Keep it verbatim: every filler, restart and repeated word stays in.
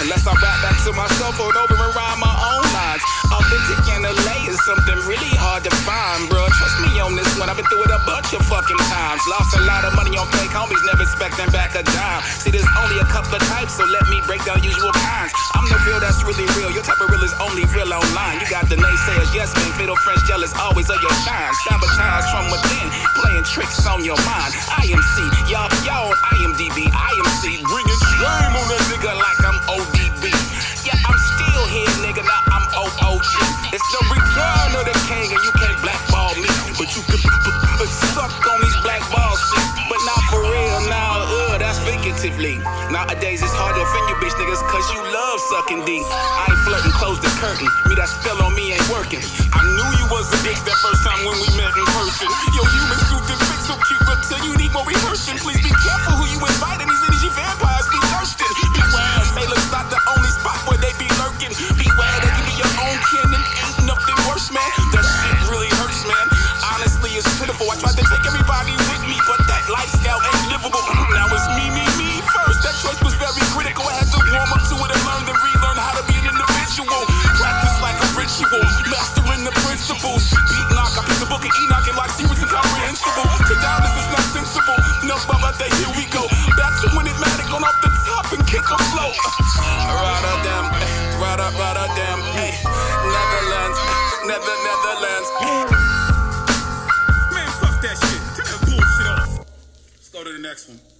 Unless I rap back to myself or over and rhyme my own lines. Authentic in L A is something really hard to find, bro. Trust me on this one, I've been through it a bunch of fucking times. Lost a lot of money on fake homies, never expecting back a dime. See, there's only a couple of types, so let me break down usual kinds. I'm the real that's really real, your type of real is only real online. You got the naysayers, yes man, fatal friends, jealous always of your shine. Sabotage from within, playing tricks on your mind. I M C, y'all, y'all on I M D B, I M C, bringing shame on that nigga like I'm O D B. Yeah, I'm still here, nigga, now I'm O O G. It's the return of the king, and you can't blackball me. But you can suck on these blackball shit. But not for real, now, nah, uh, that's figuratively. Nowadays, it's hard to offend you bitch niggas, cause you love sucking D. I ain't flirting, close the curtain. Me, that spell on me ain't working. I knew you was a bitch that first time when we met in person. Your human suit and fit so cute, but till you need more rehearsing. Please be careful who you invite, and these energy vampires be thirsting. Beware, sailors not the only spot where they be lurking. Beware, they can be your own kin and ain't nothing worse, man. That shit really hurts, man. Honestly, it's pitiful. I tried to take everybody with me, but that lifestyle ain't livable. Now it's me, me, me first. That choice was very critical. I had to warm up to it and learn and relearn how to be an individual. Practice like a ritual, mastering the principles. Beat knock, I pick the book of Enoch and like secrets incomprehensible. To down, this is not sensible. No, Baba, here we go. Back to when it mattered, going off the top and kick a flow. Rotterdam, Rotterdam, Rotterdam, Netherlands, Nether, Netherlands. Man, fuck that shit. Turn that bullshit off. Let's go to the next one.